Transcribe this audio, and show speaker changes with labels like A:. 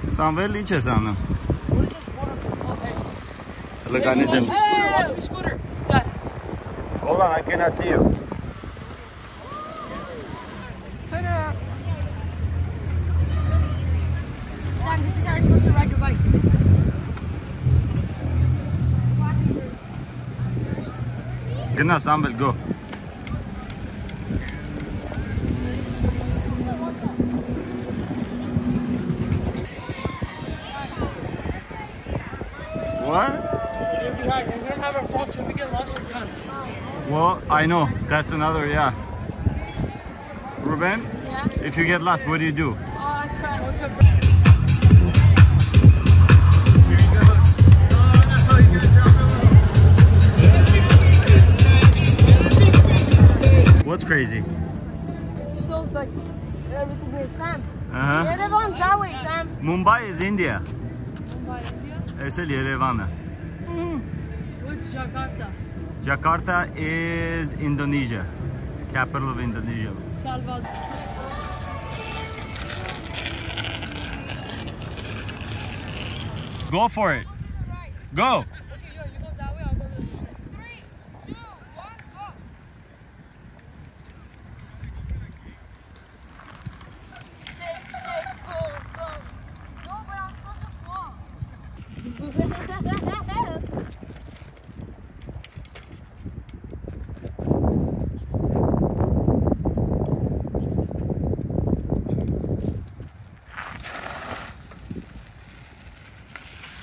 A: Samuel, in ce seamnă?
B: Watch me scooter. Dad.
A: Hold on, I cannot see you.
B: Sam, this is how you're supposed to ride your bike.
A: Good enough, Samuel, go. What?
B: You're behind. We don't have our phone, so if we get lost, we're done.
A: Well, I know. That's another, yeah. Ruben,
B: Yeah?
A: if you get lost, what do you do?
B: I try.
A: What's crazy?
B: Shows like everything here, Sam.
A: Uh-huh.
B: Yerevan's that way, Sam.
A: Mumbai is India.
B: Mumbai, India?
A: It's Yerevan.
B: What's Jakarta?
A: Jakarta is Indonesia. Capital of Indonesia.
B: Salvador.
A: Go for it. Go.